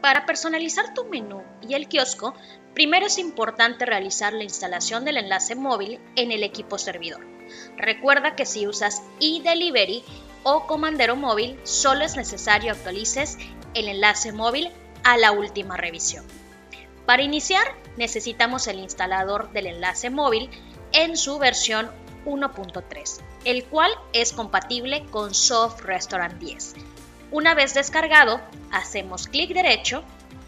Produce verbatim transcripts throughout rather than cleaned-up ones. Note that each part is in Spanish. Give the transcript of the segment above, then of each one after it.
Para personalizar tu menú y el kiosco, primero es importante realizar la instalación del enlace móvil en el equipo servidor. Recuerda que si usas eDelivery o Comandero móvil, solo es necesario actualices el enlace móvil a la última revisión. Para iniciar, necesitamos el instalador del enlace móvil en su versión uno punto tres, el cual es compatible con Soft Restaurant diez. Una vez descargado, hacemos clic derecho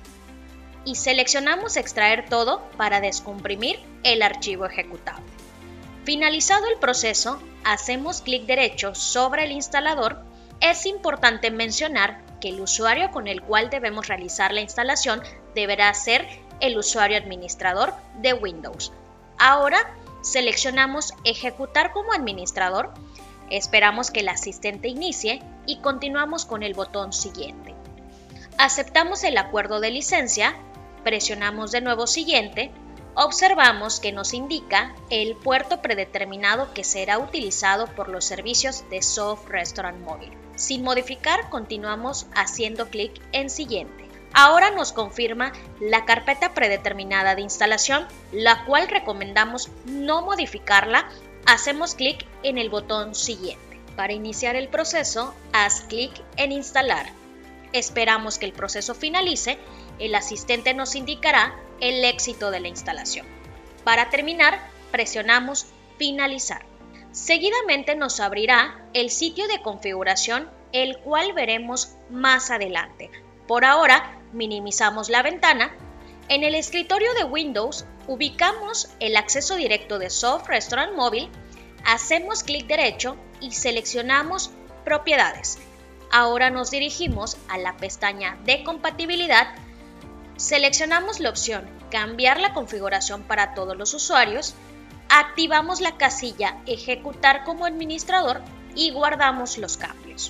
y seleccionamos extraer todo para descomprimir el archivo ejecutable. Finalizado el proceso, hacemos clic derecho sobre el instalador. Es importante mencionar que el usuario con el cual debemos realizar la instalación deberá ser el usuario administrador de Windows. Ahora seleccionamos ejecutar como administrador. Esperamos que el asistente inicie y continuamos con el botón siguiente. Aceptamos el acuerdo de licencia, presionamos de nuevo siguiente, observamos que nos indica el puerto predeterminado que será utilizado por los servicios de Soft Restaurant móvil. Sin modificar, continuamos haciendo clic en siguiente. Ahora nos confirma la carpeta predeterminada de instalación, la cual recomendamos no modificarla. Hacemos clic en el botón siguiente. Para iniciar el proceso, haz clic en instalar. Esperamos que el proceso finalice. El asistente nos indicará el éxito de la instalación. Para terminar, presionamos finalizar. Seguidamente nos abrirá el sitio de configuración, el cual veremos más adelante. Por ahora, minimizamos la ventana. En el escritorio de Windows, ubicamos el acceso directo de Soft Restaurant móvil, hacemos clic derecho y seleccionamos Propiedades. Ahora nos dirigimos a la pestaña de compatibilidad, seleccionamos la opción Cambiar la configuración para todos los usuarios, activamos la casilla Ejecutar como administrador y guardamos los cambios.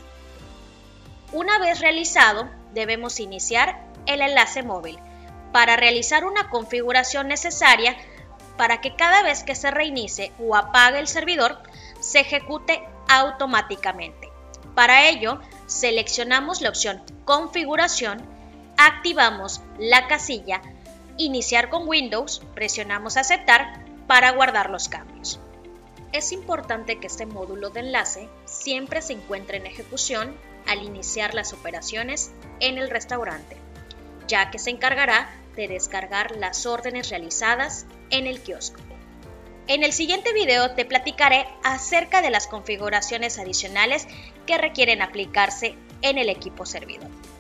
Una vez realizado, debemos iniciar el enlace móvil para realizar una configuración necesaria para que cada vez que se reinicie o apague el servidor, se ejecute automáticamente. Para ello, seleccionamos la opción Configuración, activamos la casilla Iniciar con Windows, presionamos Aceptar para guardar los cambios. Es importante que este módulo de enlace siempre se encuentre en ejecución al iniciar las operaciones en el restaurante, ya que se encargará de descargar las órdenes realizadas en el kiosco. En el siguiente video te platicaré acerca de las configuraciones adicionales que requieren aplicarse en el equipo servidor.